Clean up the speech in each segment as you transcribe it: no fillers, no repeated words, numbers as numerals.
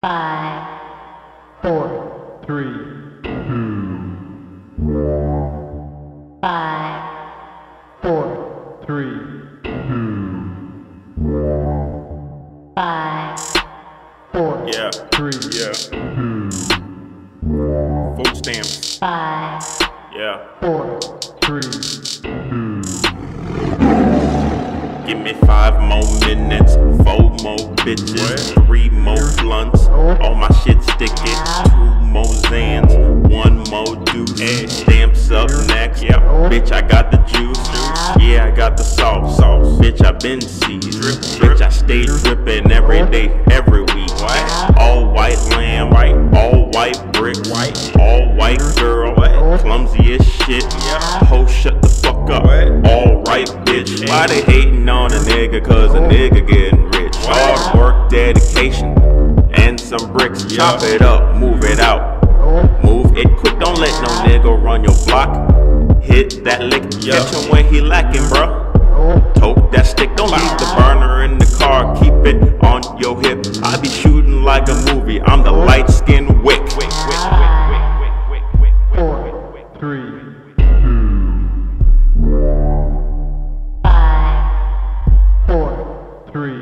5, 4, 3, 2, 5, 4, 3, 5, 4, Yeah, 3, yeah. 2, Food stamps. 5, Yeah. 4, 3, 2, Give me 5 more minutes, 4 more bitches, 3 more blunts. All my shit sticky. 2 more Zans, 1 more deuce. Stamps up next. Yeah, bitch, I got the juice. Yeah, I got the sauce. Bitch, I been seized. Bitch, I stay drippin' every day, every week. All white lamb, all white brick, all white girl, clumsy as shit. Ho, shut the fuck up. All right, bitch. Why they hating on a nigga? Cause a nigga getting rich. Hard work, dedication, and some bricks. Chop it up, move it out. Move it quick, don't let no nigga run your block. Hit that lick, catch him when he lacking, bruh. Tote that stick, don't leave the burner in the car. Keep it on your hip. I be shooting like a movie. I'm the light skinned wick. 4, 3, 5, 4, 3,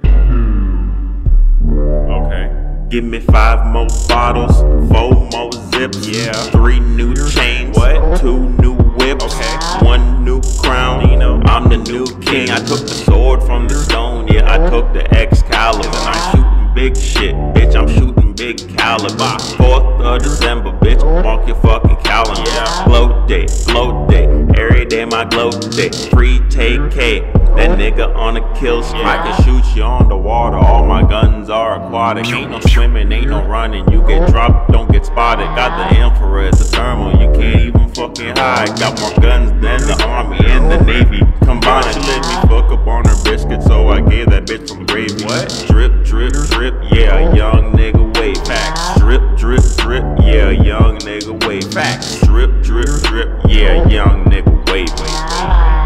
2, Okay. Give me 5 more bottles, 4 more zips, 3 new chains, 2 new whips, 1 new crown. I'm the new king. I took the sword from the stone, I took the Excalibur. I'm shooting big shit, bitch. I'm shooting big caliber. 4th of December, bitch. Mark your fucking calendar. Glow day, every day my glow day. Free take K. That nigga on a kill streak. I can shoot you on the water. All my guns are aquatic. Ain't no swimming, ain't no running. You get dropped, don't get spotted. Got the infrared, the thermal. You can't even fucking hide. Got more guns than the army and the navy combined. She let me fuck up on her biscuit, so I gave that bitch some gravy. Drip, drip, drip. Yeah, young nigga wave. Facts. Drip, drip, drip. Yeah, young nigga wave. Facts. Drip, drip, drip. Yeah, young nigga wave.